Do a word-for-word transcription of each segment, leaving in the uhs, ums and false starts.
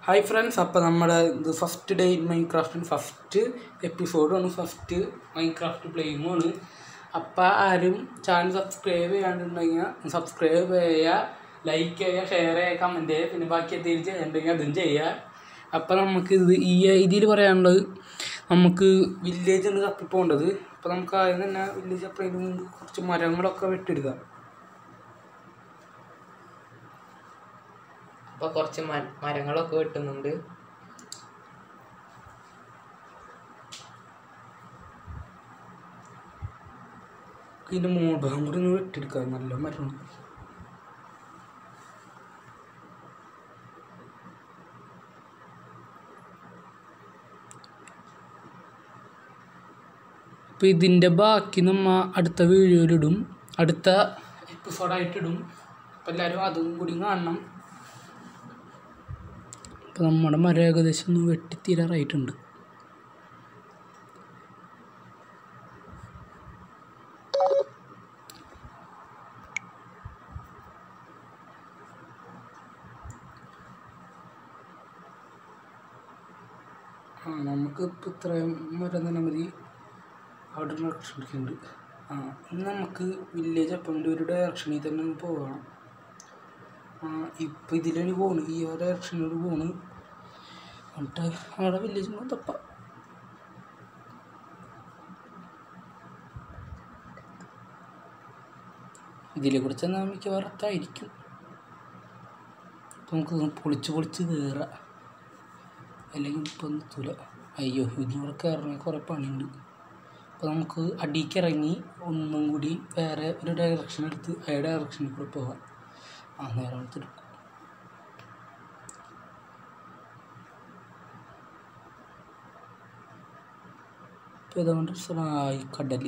Hi friends, അപ്പോൾ നമ്മുടെ ഇത് ഫസ്റ്റ് ഡേ ഇൻ മൈൻക്രാഫ്റ്റിന് ഫസ്റ്റ് എപ്പിസോഡാണ്, ഫസ്റ്റ് മൈൻക്രാഫ്റ്റ് പ്ലേയിങ്ങാണ്. അപ്പോൾ ആരും ചാനൽ സബ്സ്ക്രൈബ് ചെയ്യാണ്ടുണ്ടെങ്കിൽ സബ്സ്ക്രൈബ് ചെയ്യുക, ലൈക്ക് ചെയ്യുക, ഷെയർ ചെയ്യുക, കമൻറ്റ് ചെയ്യുക, പിന്നെ ബാക്കി എന്തെങ്കിലും ചെയ്യണ്ടെങ്കിൽ അതും ചെയ്യുക. അപ്പോൾ നമുക്ക് ഇത് ഈ ഇതിൽ പറയാനുള്ളത്, നമുക്ക് വില്ലേജാണ് തപ്പിപ്പോകേണ്ടത്. അപ്പോൾ നമുക്ക് ആദ്യം തന്നെ വില്ലേജ് അപ്പോഴതിന് മുമ്പ് കുറച്ച് മരങ്ങളൊക്കെ വെട്ടിയെടുക്കാം. അപ്പോൾ കുറച്ച് മരങ്ങളൊക്കെ വെട്ടുന്നുണ്ട്. ഇതിൻ്റെ മോൾഭാഗം കൂടി ഒന്ന് വെട്ടിയെടുക്കാം. നല്ല മരം. അപ്പോൾ ഇതിൻ്റെ ബാക്കി നമ്മൾ അടുത്ത വീഡിയോയിലിടും, അടുത്ത എപ്പിസോഡായിട്ടിടും. അപ്പോൾ എല്ലാവരും അതും കൂടി കാണണം. അപ്പോൾ നമ്മുടെ മരം ഏകദേശം ഒന്ന് വെട്ടിത്തീരാറായിട്ടുണ്ട്. ആ നമുക്ക് ഇപ്പോൾ ഇത്രയും മരം തന്നെ മതി. അവിടെ ഒരു ഡയറക്ഷൻ എടുക്കുന്നുണ്ട്. ആ ഇനി നമുക്ക് വില്ലേജ് അപ്പം ഒരു ഡയറക്ഷനിൽ തന്നെ ഒന്ന് പോകണം. ആ ഇപ്പം ഇതിലാണ് പോണ്, ഈ ഒരു ഡയറക്ഷനിൽ പോണ്. എന്നിട്ട് അവിടെ വില്ലേജ് തപ്പ ഇതിലെ കൂടെ ചെന്നാൽ മിക്ക വറുത്തായിരിക്കും. അപ്പം നമുക്ക് പൊളിച്ച് പൊളിച്ച് കയറാം, അല്ലെങ്കിൽ ഇപ്പം നിർത്തൂല. അയ്യോ, ഇതിലൂടെ കയറണമെങ്കിൽ കുറേ പണിയുണ്ട്. അപ്പോൾ നമുക്ക് അടിക്ക് ഇറങ്ങി ഒന്നും കൂടി വേറെ ഒരു ഡയറക്ഷൻ എടുത്ത് ആ ഡയറക്ഷനിൽ കൂടെ പോകാം. ആ നേരം എടുത്തെടുക്കും. ഇപ്പോൾ ഇതുകൊണ്ട് ഈ കടൽ,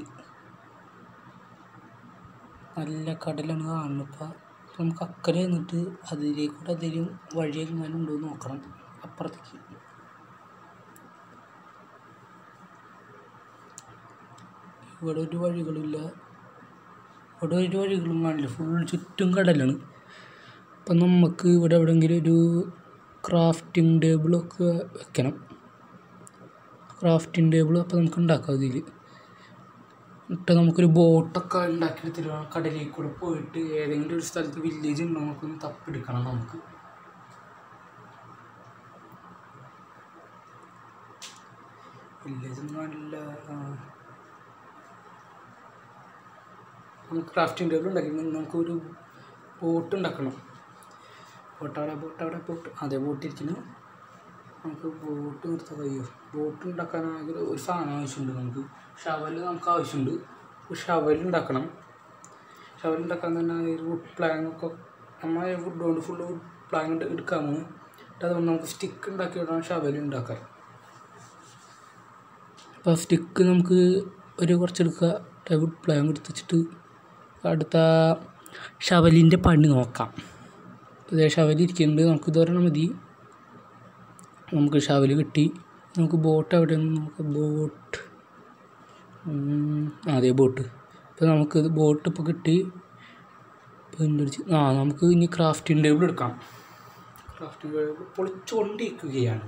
നല്ല കടലാണ് കാണുന്നത്. ഇപ്പോൾ നമുക്ക് അക്കരെ നിന്നിട്ട് അതിലേക്കൂടെ എന്തെങ്കിലും വഴി എങ്ങാനും ഉണ്ടോ എന്ന് നോക്കണം. അപ്പുറത്തേക്ക് ഇവിടെ ഒരു വഴികളില്ല, ഇവിടെ ഒരു വഴികളും കാണില്ല, ഫുൾ ചുറ്റും കടലാണ്. അപ്പം നമുക്ക് ഇവിടെ എവിടെയെങ്കിലും ഒരു ക്രാഫ്റ്റിംഗ് ടേബിളൊക്കെ വെക്കണം. ക്രാഫ്റ്റിംഗ് ടേബിൾ അപ്പോൾ നമുക്ക് ഉണ്ടാക്കാം. ഇതിൽ എന്നിട്ട് നമുക്കൊരു ബോട്ടൊക്കെ ഉണ്ടാക്കിയെടുത്തിട്ട് വേണം കടലിൽ കൂടെ പോയിട്ട് ഏതെങ്കിലും ഒരു സ്ഥലത്ത് വില്ലേജ് ഉണ്ടോ നമുക്കൊന്ന് തപ്പിയെടുക്കണം. നമുക്ക് വില്ലേജ് ഒന്നും കാണില്ല. നമുക്ക് ക്രാഫ്റ്റിംഗ് ടേബിൾ ഉണ്ടാക്കി നമുക്കൊരു ബോട്ട് ഉണ്ടാക്കണം. ബോട്ട് അവിടെ ബോട്ട് അവിടെ ബോട്ട് അതേ ബോട്ടിരിക്കുന്നു. നമുക്ക് ബോട്ട് നിർത്താൻ കഴിയുമോ? ബോട്ട് ഉണ്ടാക്കാനാണെങ്കിൽ ഒരു സാധനം ആവശ്യമുണ്ട്. നമുക്ക് ഷവൽ നമുക്ക് ആവശ്യമുണ്ട്. ഷവൽ ഉണ്ടാക്കണം. ഷവൽ ഉണ്ടാക്കാൻ തന്നെ ഒരു വുഡ് പ്ലാങ്ങൊക്കെ നമ്മൾ വുഡ് കൊണ്ട് ഫുള്ള് വുഡ് പ്ലാങ് എടുക്കാമോ? എന്നിട്ട് അതുകൊണ്ട് നമുക്ക് സ്റ്റിക്ക് ഉണ്ടാക്കി വിടണം ഷവൽ ഉണ്ടാക്കാൻ. അപ്പോൾ സ്റ്റിക്ക് നമുക്ക് ഒരു കുറച്ചെടുക്കുക. വുഡ് പ്ലാങ് എടുത്ത് വെച്ചിട്ട് അടുത്ത ഷവലിൻ്റെ പണി നോക്കാം. ഇതേ ഷവലിരിക്കുന്നുണ്ട്, നമുക്ക് ഇതൊരെണ്ണം മതി. നമുക്ക് ഷവൽ കിട്ടി. നമുക്ക് ബോട്ട് എവിടെയെന്ന് നോക്കാം. ബോട്ട് അതെ ബോട്ട്. ഇപ്പോൾ നമുക്ക് ഇത് ബോട്ട് ഇപ്പോൾ കിട്ടി. ഇപ്പോൾ എന്തൊരു ആ നമുക്ക് ഇനി ക്രാഫ്റ്റിംഗ് ടേബിൾ എടുക്കാം. ക്രാഫ്റ്റിംഗ് ടേബിൾ പൊളിച്ചുകൊണ്ടിരിക്കുകയാണ്.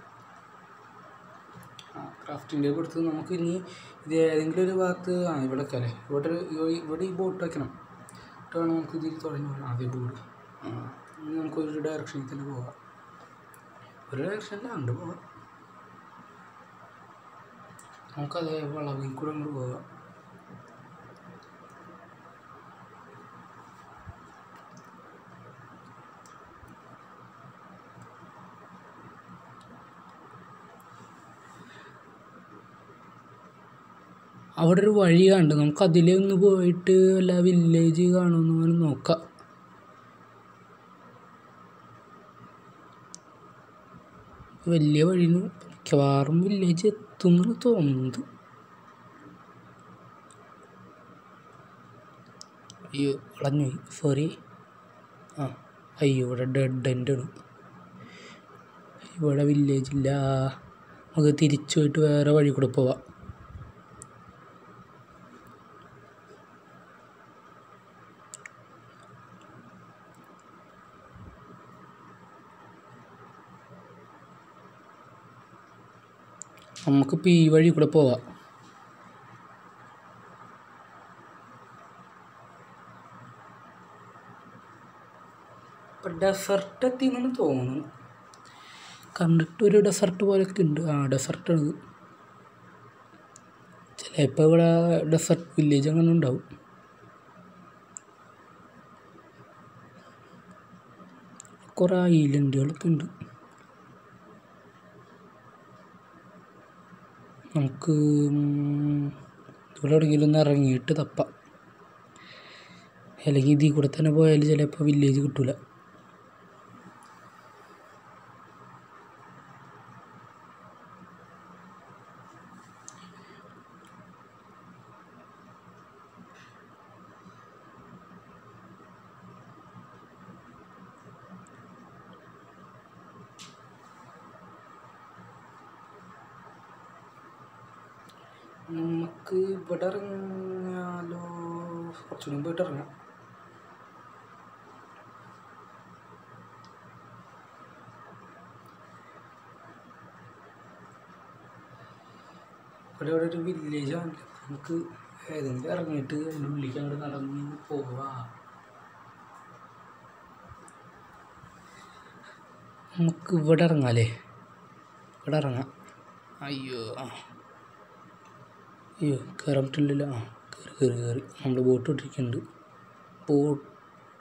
ആ ക്രാഫ്റ്റിംഗ് ടേബിൾ എടുത്ത് നമുക്ക് ഇനി ഇത് ഏതെങ്കിലും ഒരു ഭാഗത്ത് ആ ഇവിടെ അല്ലേ ഇവിടെ ഇവിടെ ഈ ബോട്ട് വയ്ക്കണം. എന്നിട്ട് വേണം നമുക്ക് ഇതിൽ തുടങ്ങി വേണം അതേ ബോർഡ്. ആ ഇനി നമുക്കൊരു ഡയറക്ഷനിൽ തന്നെ പോകാം. ഒരു ഡയറക്ഷനിലാണ്ട് പോകാം. നമുക്കതേ വളവിൽ കൂടെ അങ്ങോട്ട് പോകാം. അവിടെ ഒരു വഴി കണ്ട് നമുക്ക് അതിലേ ഒന്ന് പോയിട്ട് വല്ല വില്ലേജ് കാണുമെന്ന് നോക്കാം. വലിയ വഴിന്ന് മിക്കവാറും വില്ലേജ് എത്തുമെന്ന് തോന്നുന്നത്. അയ്യോ കളഞ്ഞു, സോറി. ആ അയ്യോ ഇവിടെ ഡെഡ് എൻഡാണ്. ഇവിടെ വില്ലേജ് ഇല്ല. നമുക്ക് തിരിച്ചു പോയിട്ട് വേറെ വഴി കൂടെ പോവാം. നമുക്കിപ്പോൾ ഈ വഴി കൂടെ പോവാം. ഇപ്പം ഡെസർട്ട് എത്തിയെന്നാണ് തോന്നുന്നു. കണ്ടിട്ടൊരു ഡെസർട്ട് പോലെയൊക്കെ ഉണ്ട്. ആ ഡെസർട്ടാണിത്. ചിലപ്പോൾ ഇവിടെ ഡെസർട്ട് വില്ലേജ് അങ്ങനെ ഉണ്ടാവും. കുറേ ഐലൻഡുകളൊക്കെ ഉണ്ട്. നമുക്ക് ഇവിടെ എവിടെയെങ്കിലും ഒന്ന് ഇറങ്ങിയിട്ട് തപ്പാം. അല്ലെങ്കിൽ ഇതിൽ കൂടെ തന്നെ പോയാൽ ചിലപ്പോൾ വില്ലേജ് കിട്ടില്ല. നമുക്ക് ഇവിടെ ഇറങ്ങിയാലോ? കുറച്ചുകൂടി മുമ്പായിട്ട് ഇറങ്ങാം. ഇവിടെ ഇവിടെ ഒരു വില്ലേജാണ്. നമുക്ക് ഏതെങ്കിലും ഇറങ്ങിയിട്ട് അതിൻ്റെ ഉള്ളിലേക്ക് അങ്ങോട്ട് നടന്ന് പോവാം. നമുക്ക് ഇവിടെ ഇറങ്ങാമല്ലേ? ഇവിടെ ഇറങ്ങാം. അയ്യോ ആ അയ്യോ കയറാൻ പറ്റില്ലല്ലോ. ആ കയറി കയറി കയറി നമ്മൾ ബോട്ട് ഇട്ടിരിക്കുന്നുണ്ട്. ബോട്ട്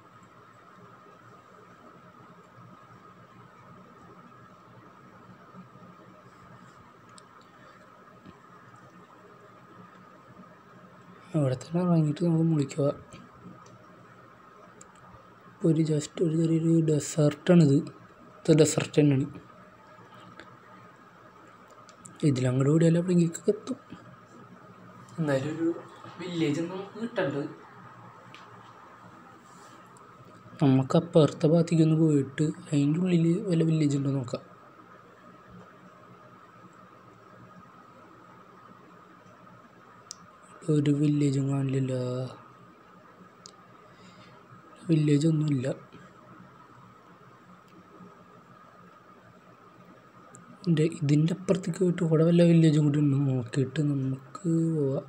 അവിടെ തന്നെ ഇറങ്ങിയിട്ട് നമുക്ക് മുളിക്കുക. ഒരു ജസ്റ്റ് ഒരു ചെറിയൊരു ഡെസേർട്ടാണിത്. ഇത് ഡെസേർട്ട് തന്നെയാണ്. ഇതിലങ്ങോട്ട് കൂടിയാലും എവിടെയെങ്കിലൊക്കെ എത്തും. എന്തായാലും ഒരു വില്ലേജ് നമുക്ക് കിട്ടേണ്ടത്. നമുക്ക് അപ്പുറത്തെ ഭാഗത്തേക്കൊന്ന് പോയിട്ട് അതിൻ്റെ ഉള്ളിൽ വല്ല വില്ലേജ് ഉണ്ടോ നോക്കാം. ഒരു വില്ലേജും കാണില്ല. വില്ലേജൊന്നുമില്ല. ഇതിൻ്റെ ഇതിൻ്റെ അപ്പുറത്തേക്ക് പോയിട്ട് ഇവിടെ വല്ല വില്ലേജും കൂടി ഉണ്ട് നോക്കിയിട്ട് നമുക്ക് പോവാം.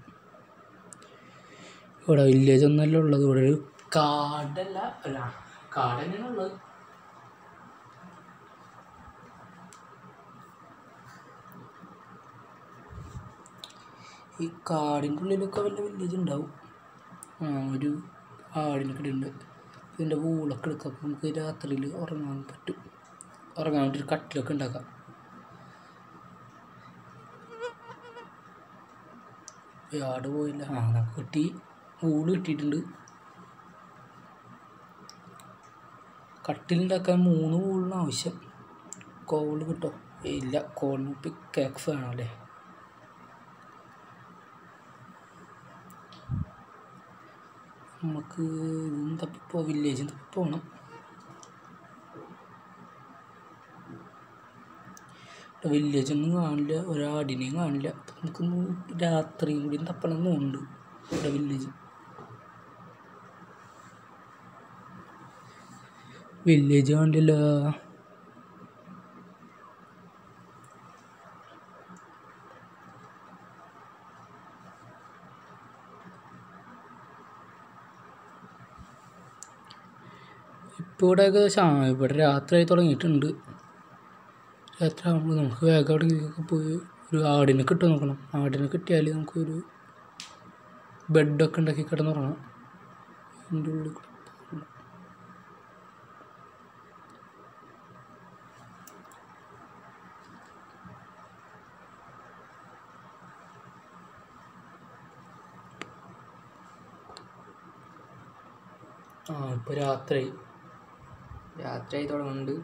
ഇവിടെ വില്ലേജ് ഒന്നല്ല ഉള്ളത്. ഇവിടെ ഒരു കാടല്ല അല്ല കാട് തന്നെയാണ് ഉള്ളത്. ഈ കാടിൻ്റെ ഉള്ളിലൊക്കെ വല്ല വില്ലേജ് ഉണ്ടാവും. ആ ഒരു ആടിനൊക്കെ ഉണ്ട്. ഇതിൻ്റെ വൂളൊക്കെ എടുക്കാം. അപ്പം നമുക്ക് രാത്രിയിൽ ഉറങ്ങാൻ പറ്റും. ഉറങ്ങാൻ വേണ്ടി ഒരു കട്ടിലൊക്കെ ഉണ്ടാക്കാം. ആട് പോയില്ല. ആ നമുക്ക് കിട്ടി. വൂള് കിട്ടിയിട്ടുണ്ട്. കട്ടിലുണ്ടാക്കാൻ മൂന്ന് വൂളിന് ആവശ്യം. കോള് കിട്ടോ? ഇല്ല, കോളിന് പിക്കാക്സ് വേണം അല്ലേ? നമുക്ക് ഇതും തപ്പിപ്പോ വില്ലേജും തപ്പി പോകണം. വില്ലേജൊന്നും കാണില്ല, ഒരാടിനെയും കാണില്ല. അപ്പം നമുക്കൊന്ന് രാത്രിയും കൂടി തപ്പണം എന്നുണ്ട്. ഇവിടെ വില്ലേജ് വില്ലേജ് കാണില്ല. ഇപ്പോൾ ഇവിടെ ഏകദേശം ആ ഇവിടെ രാത്രിയായി തുടങ്ങിയിട്ടുണ്ട്. രാത്രി ആകുമ്പോൾ നമുക്ക് വേഗം അവിടേക്കൊക്കെ പോയി ഒരു ആടിനെ കിട്ടും നോക്കണം. ആടിനെ കിട്ടിയാൽ നമുക്കൊരു ബെഡൊക്കെ ഉണ്ടാക്കി കിടന്നുറങ്ങാം. അതിൻ്റെ ഉള്ളിൽ ആ ഇപ്പോൾ രാത്രി രാത്രിയായി തുടങ്ങുന്നുണ്ട്.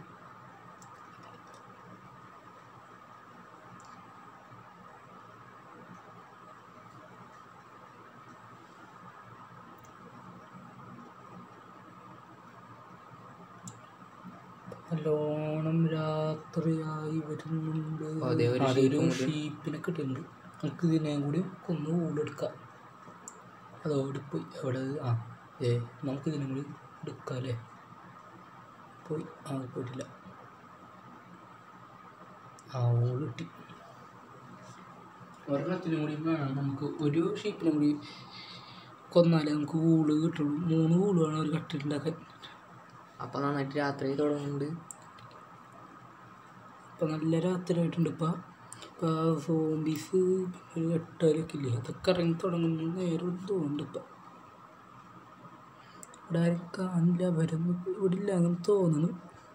നല്ലോണം രാത്രിയായി വരുന്നുണ്ട്. അതൊരു ഷീപ്പിനെ കിട്ടുന്നുണ്ട്. നമുക്ക് ഇതിനെയും കൂടി കൊന്ന് ഊടെടുക്കാം. അതോടെ പോയി എവിടെ ആ ഏ നമുക്ക് ഇതിനും കൂടി എടുക്കാം അല്ലേ? പോയി ആ പോയിട്ടില്ല. ആ ഊട് കിട്ടി. ഒരെണ്ണത്തിനും കൂടി വേണം നമുക്ക്. ഒരു ഷീപ്പിനും കൂടി കൊന്നാലേ നമുക്ക് കൂള് കിട്ടുള്ളൂ. മൂന്ന് കൂള് വേണം ഒരു കട്ടിലുണ്ടാക്കാൻ. അപ്പം നന്നായിട്ട് രാത്രി തുടങ്ങുന്നുണ്ട്. ഇപ്പം നല്ല രാത്രി ആയിട്ടുണ്ട്. ഇപ്പം ഇപ്പം സോംബീസ് ഒരു എട്ടരയൊക്കെ ഇല്ലേ, അതൊക്കെ ഇറങ്ങി തുടങ്ങുന്നു നേരം തോന്നുന്നുണ്ട്. ഇപ്പം ഇവിടെ ആരും കാണില്ല, വരുന്നു ഇവിടെ ഇല്ല അങ്ങനെ തോന്നുന്നു.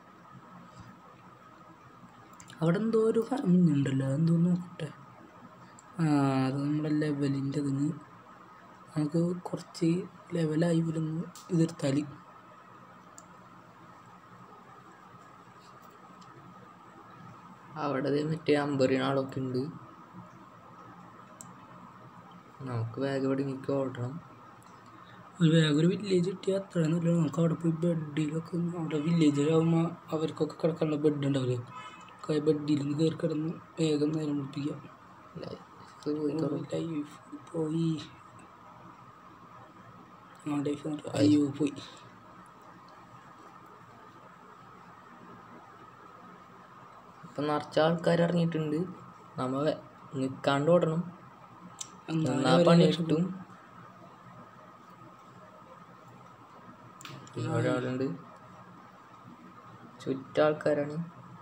അവിടെ എന്തോ ഒരു ഉണ്ടല്ലോ, എന്തോ നോക്കട്ടെ. ആ അത് നമ്മുടെ ലെവലിൻ്റെ അതിന് നമുക്ക് കുറച്ച് ലെവലായി വരുന്നു എതിർത്താൽ. അവിടെ മറ്റേ അമ്പറിനാളൊക്കെ ഉണ്ട്. നമുക്ക് വേഗം ഇവിടെ എനിക്ക് ഓടണം. ഒരു വേഗം ഒരു വില്ലേജ് കിട്ടിയാൽ അത്ര നല്ല. നമുക്ക് അവിടെ പോയി ബെഡിലൊക്കെ അവിടെ വില്ലേജിലാവുമ്പോൾ അവർക്കൊക്കെ കിടക്കാനുള്ള ബെഡ് ഉണ്ടാവില്ലേ, ബെഡിൽ നിന്ന് കയറി കിടന്ന് വേഗം നേരം മുടിപ്പിക്കാം. ലൈഫ് പോയി. ആ ലൈഫ് അയ്യോ പോയി. ഇപ്പം നിറച്ച ആൾക്കാർ ഇറങ്ങിയിട്ടുണ്ട്. നമ്മൾ നിൽക്കാണ്ട് ഓടണം, എന്നാ പണി കിട്ടും. ഒരാളുണ്ട്, ചുറ്റാൾക്കാരാണ്.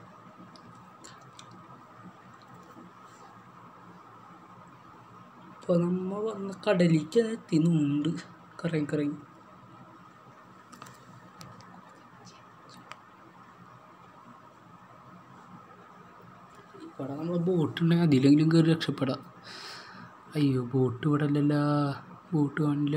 ഇപ്പോൾ നമ്മൾ വന്ന കടലിലേക്ക് എത്തിന്നുണ്ട് കറങ്ങി കറങ്ങി. ഇവിടെ നമ്മൾ ബോട്ടുണ്ടെങ്കിൽ അതിലെങ്കിലും കയറി രക്ഷപ്പെടാം. അയ്യോ ബോട്ട് ഇവിടെ അല്ലല്ല, ബോട്ട് കാണില്ല.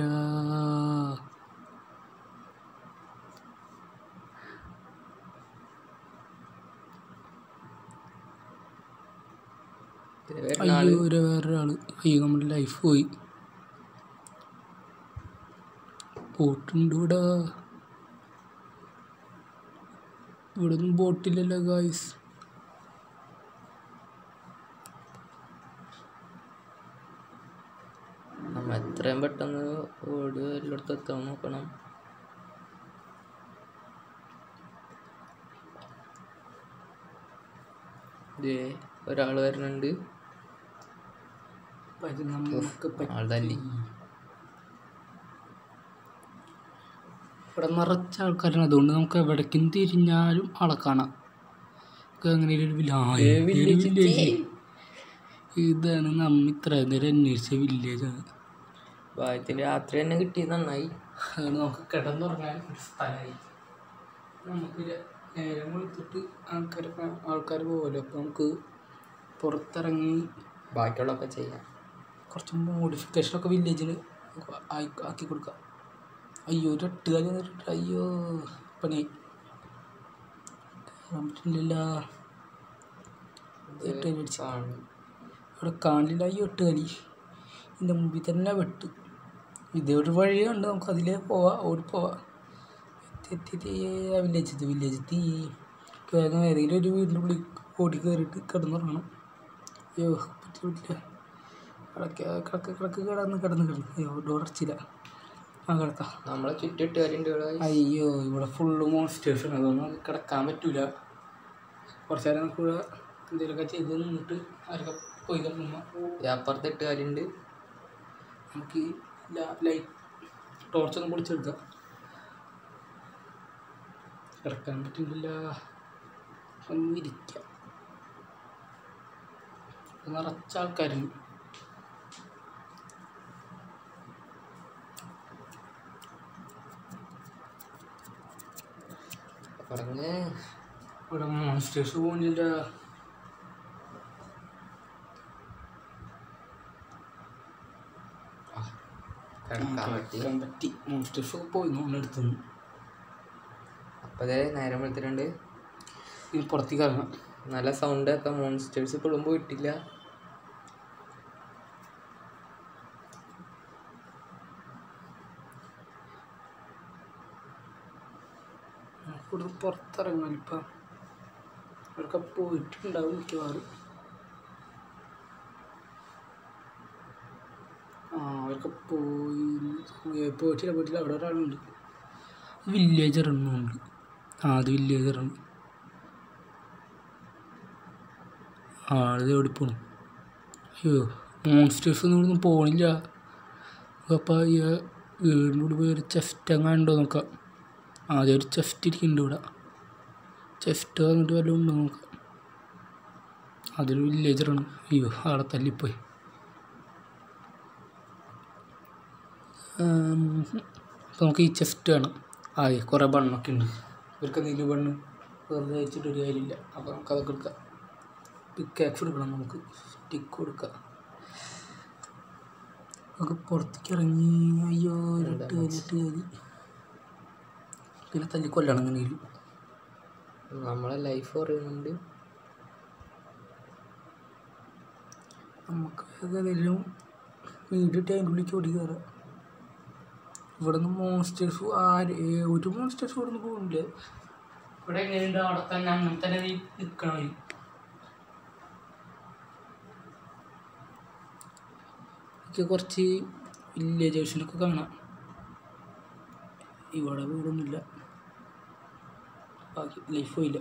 അയ്യോ ഒരു വേറൊരാള്. അയ്യോ നമ്മുടെ ലൈഫ് പോയി. ബോട്ടുണ്ട് ഇവിടെ. ഇവിടെ ഒന്നും ബോട്ടില്ലല്ലോ ഗായ്സ്. നമ്മൾ എത്രയും പെട്ടെന്ന് ഓട് എല്ലായിടത്തും എത്താൻ നോക്കണം. ഇതേ ഒരാൾ വരുന്നുണ്ട്. ആൾതല്ലി ഇവിടെ നിറച്ച ആൾക്കാരാണ്. അതുകൊണ്ട് നമുക്ക് എവിടേക്കും തിരിഞ്ഞാലും ആളെ കാണാം. അങ്ങനെ ഒരു വില്ലേജ്. ഇതാണ് നമ്മ ഇത്ര നേരം അന്വേഷിച്ച വില്ലേജാണ്. ഭാഗ്യത്തിന് രാത്രി തന്നെ കിട്ടിയത് നന്നായി. അതുകൊണ്ട് നമുക്ക് കിടന്നുറങ്ങാൻ ഒരു സ്ഥലമായി. നമുക്ക് നേരം കൊടുത്തിട്ട് ആൾക്കാർ ആൾക്കാർ പോകുമല്ലോ, അപ്പോൾ നമുക്ക് പുറത്തിറങ്ങി ബാക്കിയുള്ളതൊക്കെ ചെയ്യാം. കുറച്ച് മോഡിഫിക്കേഷനൊക്കെ വില്ലേജിന് ആക്കി കൊടുക്കാം. അയ്യോ ഒരു എട്ടുകാലി വന്നിട്ടുണ്ട്. അയ്യോ പണിയായി. കയറാൻ പറ്റില്ലല്ലോ. എട്ടുകാലി അടിച്ചു ഇവിടെ കാണില്ല. അയ്യോ എട്ടുകാലി ഇതിൻ്റെ മുമ്പിൽ തന്നെ വെട്ട്. ഇതൊരു വഴി കണ്ട് നമുക്ക് അതിലേ പോവാം, ഓടിപ്പോവാം. എത്തി എത്തി ആ വില്ലേജ് എത്തി വില്ലേജ് എത്തി. വേഗം ഏതെങ്കിലും ഒരു വീടിൻ്റെ ഉള്ളിൽ ഓടി കയറിയിട്ട് കിടന്നുറങ്ങണം. അയ്യോ പറ്റില്ല പറ്റില്ല. കിടക്ക കിടക്ക് കിടക്ക് കിടന്ന് കിടന്ന് കിടന്ന് അയ്യോ ഡോർ അടച്ചില്ല. ആ കിടക്കാം. നമ്മളെ ചുറ്റിട്ടുകാരുണ്ട്. അയ്യോ ഇവിടെ ഫുള്ള് മോൺസ്റ്റേഴ്സാണ്. അതൊന്നും കിടക്കാൻ പറ്റൂല. കുറച്ച് നേരം നമുക്ക് എന്തെങ്കിലുമൊക്കെ ചെയ്ത് നിന്നിട്ട് ആരൊക്കെ പോയി കിടന്നുമ്പോൾ അപ്പുറത്ത് എട്ടുകാരുണ്ട്. നമുക്ക് ലൈറ്റ് ടോർച്ചൊന്നും പൊളിച്ചെടുക്കാം. കിടക്കാൻ പറ്റുന്നില്ല. ഒന്ന് ഇരിക്കാം. നിറച്ച ആൾക്കാരുണ്ട്. ഇവിടെ മോൺസ്റ്റേഴ്സ് പോകുന്നില്ല. പറ്റി മോൺസ്റ്റേഴ്സൊക്കെ പോയി നമ്മളെടുത്തുനിന്ന്. അപ്പതേ നേരം വെളുത്തിട്ടുണ്ട്. ഇനി പുറത്തേക്ക് ഇറങ്ങാം. നല്ല സൗണ്ട് ഒക്കെ. മോൺസ്റ്റേഴ്സ് ഇപ്പോഴും പോയിട്ടില്ല. ഇവിടെ പുറത്തിറങ്ങാൻ ഇപ്പം അവരൊക്കെ പോയിട്ടുണ്ടാവും മിക്കവാറും. ആ അവരൊക്കെ പോയി പോയിട്ടില്ല പോയിട്ടില്ല. അവിടെ ഒരാളുണ്ട്. വില്ലേജർ എണ്ണമുണ്ട്. ആ അത് വില്ലേജറാണ്. ആളത് ഓടിപ്പോണു. അയ്യോ മോൺസ്റ്റേഴ്സ് ഒന്നും ഇവിടുന്ന് പോണില്ല. അപ്പോൾ ഈ വീടിൻ്റെ കൂടെ പോയി ഒരു ചെസ്റ്റ് എങ്ങാണ്ടോ നോക്കാം. ആദ്യം ഒരു ചെസ്റ്റ് ഇരിക്കുന്നുണ്ട് ഇവിടെ. ചെസ്റ്റ് വന്നിട്ട് വല്ലതും ഉണ്ടോ നോക്കാം. അതൊരു വില്ലേജറാണ്. അയ്യോ അവിടെ തല്ലിപ്പോയി. അപ്പോൾ നമുക്ക് ഈ ചെസ്റ്റ് വേണം. ആയി കുറേ ബണ്ണൊക്കെ ഉണ്ട്. ഇവർക്ക് എന്തെങ്കിലും ബണ്ണ് വെറുതെ വെച്ചിട്ട് ഒരു കാര്യമില്ല. അപ്പോൾ നമുക്ക് അതൊക്കെ എടുക്കാം. പിക്കാക്സ് എടുക്കണം. നമുക്ക് സ്റ്റിക്ക് കൊടുക്കാം. നമുക്ക് പുറത്തേക്ക് ഇറങ്ങി. അയ്യോ ഇരട്ട് ഇരട്ട് കയറി പിന്നെ തല്ലി കൊല്ലണം. എങ്ങനെയെങ്കിലും നമ്മളെ ലൈഫ് പറയുന്നുണ്ട്. നമുക്ക് ഏതെങ്കിലും വീടിട്ട് അതിൻ്റെ ഉള്ളിലേക്ക് ഓടി കയറാം. ഇവിടെ നിന്ന് മോൺസ്റ്റേഴ്സ് ആര് ഒരു മോൺസ്റ്റേഴ്സ് ഇവിടെ നിന്ന് പോകുന്നില്ല. ഇവിടെ എങ്ങനെയുണ്ട് അവിടെ തന്നെ അങ്ങനെ തന്നെ നിൽക്കണം. എനിക്ക് കുറച്ച് വില്ലേജേഴ്സിനൊക്കെ കാണാം. ഇവിടെ വീടൊന്നുമില്ല. ബാക്കി ലൈഫ് പോയില്ല.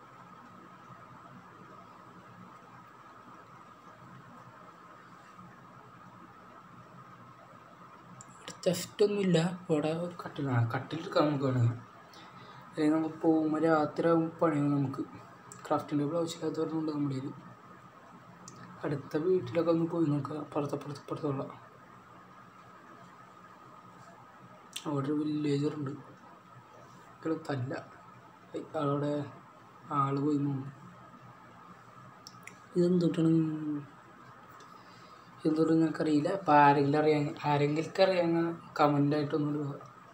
ചെസ്റ്റൊന്നുമില്ല. ഇവിടെ ഒരു കട്ടിലാണ്. കട്ടിലെടുക്കാം നമുക്ക് വേണമെങ്കിൽ. അല്ലെങ്കിൽ നമുക്ക് പോകുമ്പോൾ രാത്രി ആകുമ്പോൾ പണിയാണ്. നമുക്ക് ക്രാഫ്റ്റിംഗ് ടേബിൾ ആവശ്യമില്ലാത്തവരുണ്ട് നമ്മുടെ കയ്യിൽ. അടുത്ത വീട്ടിലൊക്കെ ഒന്ന് പോയി നോക്കാം. പുറത്തപ്പുറത്ത് പുറത്തുള്ള അവിടെ ഒരു വില്ലേജറുണ്ട്. ഇവിടെ തല്ല അവിടെ ആള് പോയി നോക്കും. ഇതെന്തൊട്ടാണ് എന്തുകൊണ്ട് നിനക്കറിയില്ല. അപ്പം ആരെങ്കിലും അറിയാൻ ആരെങ്കിലും അറിയാൻ കമൻ്റായിട്ടൊന്നും ഇടുക.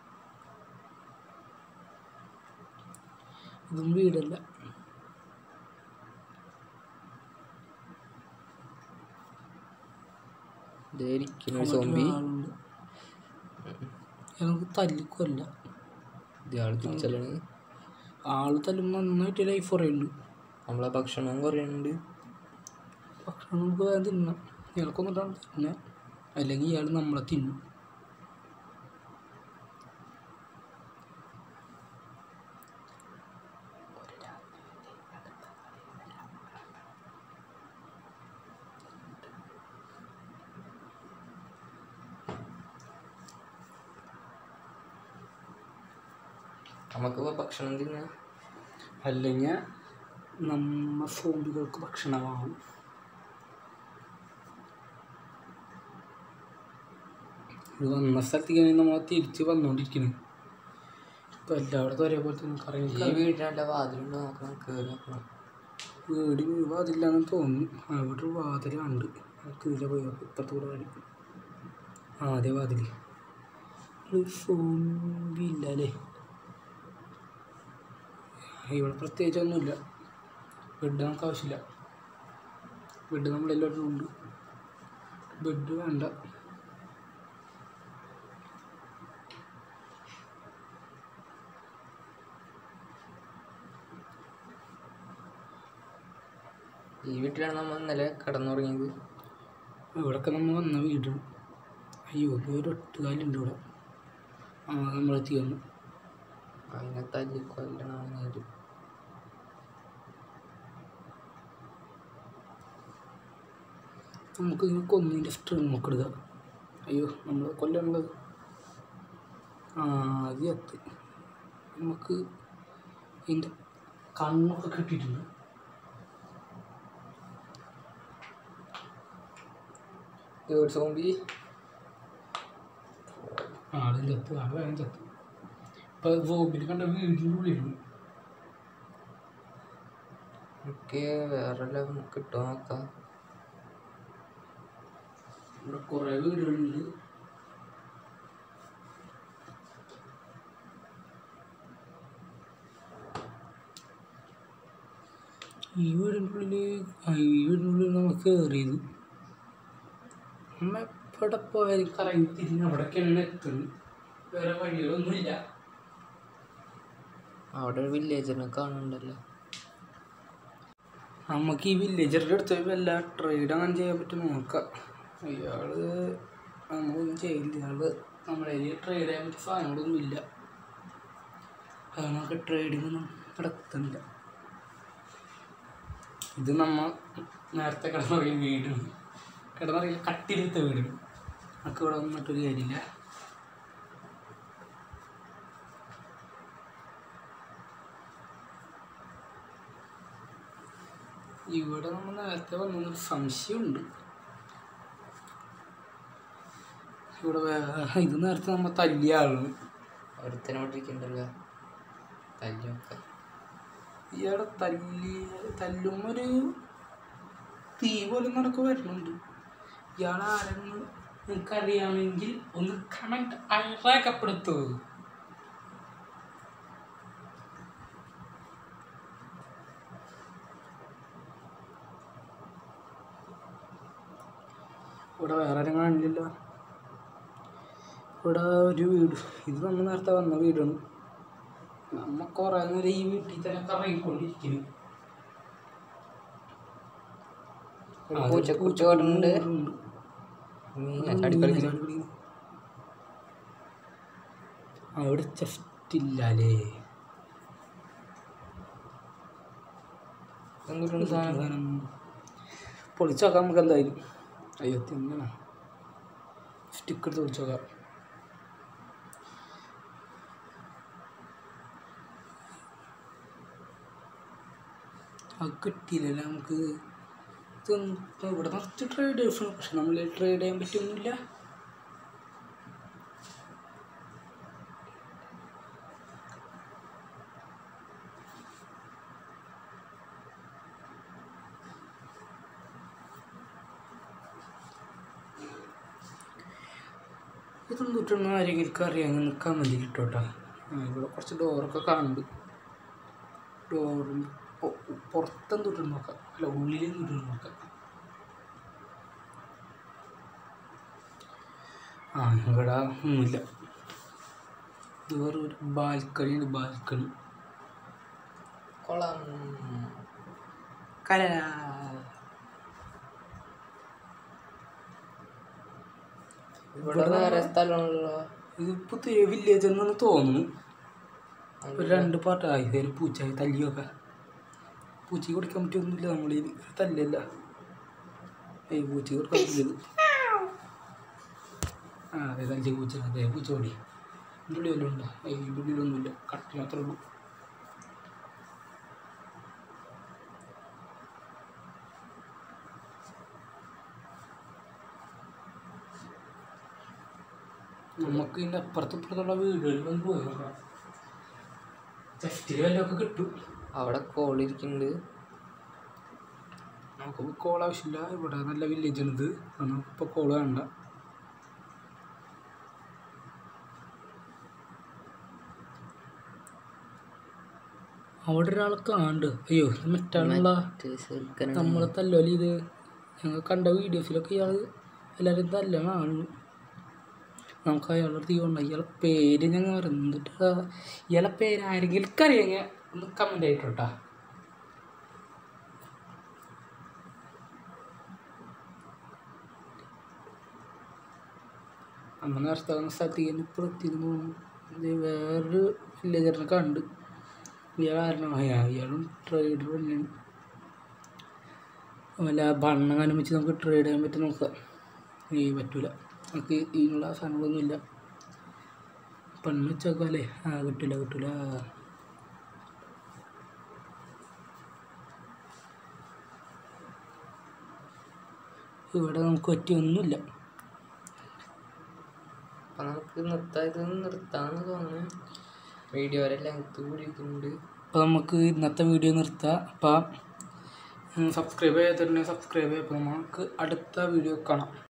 ഇതും വീടല്ല. നമുക്ക് തല്ലിക്കൊല്ല. ആള് തല്ലുമ്പോൾ നന്നായിട്ട് ലൈഫ് കുറയുന്നുണ്ട്. നമ്മളെ ഭക്ഷണം കുറയുന്നുണ്ട്. ഭക്ഷണം നമുക്ക് വേഗം തിന്നാം. ഇയാൾക്കൊന്നിട്ടാണ് തിന്നെ. അല്ലെങ്കിൽ ഇയാൾ നമ്മളെ തിന്നും. നമുക്കിപ്പോൾ ഭക്ഷണം തിന്നാം. അല്ലെങ്കിൽ നമ്മ സോംബികൾക്ക് ഭക്ഷണമാവും. ഇത് വന്ന സ്ഥലത്തേക്ക് നമ്മൾ തിരിച്ച് വന്നുകൊണ്ടിരിക്കുന്നു. ഇപ്പം എല്ലായിടത്തും ഒരേപോലെ തന്നെ കറങ്ങി. ഈ വീടിൻ്റെ വാതിലുണ്ട്. നോക്കണം, കയറി നോക്കണം. വീട് വാതില്ലാന്ന് തോന്നുന്നു. അവിടെ ഒരു വാതിലുണ്ട്. ഇതിലെ പോയി ഇപ്പത്തൂടെ വഴി. ആ അതേ വാതിൽ. സോംബി ഇല്ല അല്ലേ? ഇവിടെ പ്രത്യേകിച്ചൊന്നുമില്ല. ബെഡ് നമുക്ക് ആവശ്യമില്ല. ബെഡ് നമ്മളെല്ലാവരും ഉണ്ട്. ബെഡ് വേണ്ട. ഈ വീട്ടിലാണ് നമ്മൾ ഇന്നലെ കിടന്നുറങ്ങിയത്. ഇവിടെയൊക്കെ നമ്മൾ വന്ന വീടാണ്. അയ്യോ ഒരു ഒട്ടുകാലുണ്ട് ഇവിടെ. ആ നമ്മളെത്തി വന്നു. അങ്ങനെ തല്ലിക്കൊല്ലണം. നമുക്ക് ഇങ്ങനെ കൊന്നിൻ്റെ സ്ട്രിങ് ഒക്കെ എടുക്കാം. അയ്യോ നമ്മൾ കൊല്ലാനുള്ളത്. ആ അത് എത്തി. നമുക്ക് ഇതിൻ്റെ കണ്ണൊക്കെ കിട്ടിയിട്ടുണ്ട്. സോംബി ആളും ചത്ത്. ആൾ വേഗം ചത്ത്. ഇപ്പം സോംബിനെ കണ്ട വീടിൻ്റെ ഉള്ളിലുണ്ട്. എനിക്ക് വേറെ കിട്ടുമോ നോക്കാം. ഇവിടെ കുറേ വീടുകളുണ്ട്. ഈ വീടിൻ്റെ ഉള്ളിൽ ഈ വീടിൻ്റെ ഉള്ളിൽ നമുക്ക് കയറിയത്. നമ്മ എവിടെ പോയാലും കറങ്ങി തിരിഞ്ഞ് അവിടേക്കാണ് എത്തുന്നത്. വേറെ വഴികളൊന്നുമില്ല. അവിടെ ഒരു വില്ലേജറിനെ കാണുന്നുണ്ടല്ലോ. നമുക്ക് ഈ വില്ലേജറിൻ്റെ അടുത്ത് വല്ല ട്രേഡ് അങ്ങനെ ചെയ്യാൻ പറ്റും നോക്കാം. അയാൾ നമ്മളൊന്നും ചെയ്യില്ല. അയാൾ നമ്മളെ ട്രേഡ് ചെയ്യാൻ പറ്റിയ സാധനങ്ങളൊന്നും ഇല്ല. അത് നമുക്ക് ട്രേഡിങ് ഒന്നും നടത്തുന്നില്ല. ഇത് നമ്മൾ നേരത്തെ കിടന്നുറങ്ങിയ വീടാണ്. കിടന്നറിയില്ല കട്ടിലെടുത്ത വീട്. നമുക്ക് ഇവിടെ വന്നിട്ടൊരു കാര്യമില്ല. ഇവിടെ നമ്മൾ നേരത്തെ വന്നൊരു സംശയമുണ്ട്. ഇവിടെ വേറെ ഇത് നേരത്തെ നമ്മൾ തല്ലിയ ആളാണ്. ഒരുത്തനോട്ടിരിക്കണ്ടല്ലോ തല്ലൊക്കെ. ഇയാളെ തല്ലി തല്ലുമ്പോൾ ഒരു തീ പോലെ നടക്ക് വരുന്നുണ്ട്. ഇയാൾ ആരെന്ന് നിങ്ങൾക്കറിയാമെങ്കിൽ ഒന്ന് കമൻറ്റ് അയക്കപ്പെടുത്തു. ഇവിടെ വേറെ ആരും കാണില്ലല്ലോ. ഇവിടെ ഒരു വീട്, ഇത് നമ്മൾ നേരത്തെ വന്ന വീടാണ്. നമ്മ കുറേ നേരം ഈ വീട്ടിൽ തന്നെ കറങ്ങിക്കൊണ്ടിരിക്കുന്നു. അവിടെ ചെസ്റ്റ് ഇല്ലല്ലേ. പൊളിച്ചോക്കാം നമുക്ക് എന്തായാലും. അയ്യോ തിന്നണം. സ്റ്റിക്കർ പൊളിച്ചോക്കാം. അത് കിട്ടിയില്ലല്ലോ നമുക്ക്. ഇവിടെ നിറച്ച് ട്രേഡേഴ്സാണ്, പക്ഷെ നമ്മൾ ട്രേഡ് ചെയ്യാൻ പറ്റുന്നില്ല. ഇതൊന്നും കിട്ടുന്ന ആരെങ്കിലും അറിയാമെങ്കിൽ നിൽക്കാൻ വേണ്ടി കിട്ടോട്ടാ. ഇവിടെ കുറച്ച് ഡോറൊക്കെ കാണുന്നുണ്ട്. ഡോറും പുറത്തെന്ത് കിട്ടും നോക്കാം, അല്ല ഉള്ളിലും കിട്ടും നോക്കാം. ആ ഇവിടെ ഒന്നുമില്ല. ഇത് വേറെ ഒരു ബാൽക്കണിയാണ്. ബാൽക്കണി കൊള്ളാം. കല ഇവിടെ വേറെ സ്ഥലമാണല്ലോ. ഇതിപ്പോൾ വില്ലേജ് എന്നാണ് തോന്നുന്നു. ഒരു രണ്ട് പാട്ടായി ഇതിൽ പൂച്ചായി തല്ലിയൊക്കെ. പൂച്ചയ്ക്ക് കൊടുക്കാൻ പറ്റൊന്നുമില്ല. നമ്മളിത് തല്ലല്ല. ഏയ് പൂച്ചയ്ക്ക് കൊടുക്കാൻ പറ്റില്ലത്. ആ അതെ തല്ലി പൂച്ച. അതെ പൂച്ച ഓടി. ഇതിൻ്റെ ഉള്ളിൽ വല്ലതും ഉണ്ടോ? ഇതിൻ്റെ ഉള്ളിലൊന്നുമില്ല. കട്ടി മാത്രമേ ഉള്ളൂ. നമുക്ക് ഇതിൻ്റെ അപ്പുറത്തും ഇപ്പുറത്തുള്ള വീടുകളിൽ വന്ന് പോയി നോക്കാം. ചെസ്റ്റിൽ വല്ലതൊക്കെ കിട്ടും. അവിടെ കോളിരിക്കുന്നുണ്ട്. നമുക്ക് കോൾ ആവശ്യമില്ല. ഇവിടെ നല്ല വില്ലേജാണിത്. നമുക്കിപ്പോൾ കോൾ വേണ്ട. അവിടെ ഒരാൾ കാണുന്നുണ്ട്. അയ്യോ മറ്റാളുള്ള നമ്മളെ തല്ലോലി. ഇത് ഞങ്ങൾ കണ്ട വീഡിയോസിലൊക്കെ ഇയാൾ എല്ലാവരും തല്ലാണ്. നമുക്ക് അയാളുടെ തീ കൊണ്ട് ഇയാളെ പേര് ഞങ്ങൾ പറയുന്നിട്ട് ഇയാളെ പേര് ആരെങ്കിലും അറിയാമെങ്കിൽ ഒന്ന് കമൻ്റ് ആയിട്ടോട്ടാ. നമ്മൾ നേരത്തെ വന്ന സ്ഥലത്തേക്ക് തന്നെ ഇപ്പോൾ എത്തിയെന്ന് തോന്നുന്നു. ഇത് വേറൊരു വില്ലേജറിനെ കണ്ട്. ഇയാൾ കാരണം ഇയാളും ട്രേഡർ തന്നെയാണ്. വല്ല ബണ്ണെങ്ങാനും വെച്ച് നമുക്ക് ട്രേഡ് ചെയ്യാൻ പറ്റും നോക്കാം. ഈ പറ്റൂല. നമുക്ക് ഇതിനുള്ള സാധനങ്ങളൊന്നുമില്ല. പെണ്ണ് വെച്ചേക്കാം അല്ലേ. ആ കിട്ടില്ല കിട്ടില്ല. ഇവിടെ നമുക്ക് പറ്റിയൊന്നുമില്ല. അപ്പം നമുക്ക് നിർത്താത് നിർത്താമെന്ന് തോന്നുന്നു. വീഡിയോ വരെ ലെങ്ത് കൂടിയിരിക്കുന്നുണ്ട്. അപ്പോൾ നമുക്ക് ഇന്നത്തെ വീഡിയോ നിർത്താം. അപ്പം സബ്സ്ക്രൈബ് ചെയ്യാത്തിട്ടുണ്ടെങ്കിൽ സബ്സ്ക്രൈബ് ചെയ്യാം. അപ്പോൾ നമുക്ക് അടുത്ത വീഡിയോ കാണാം.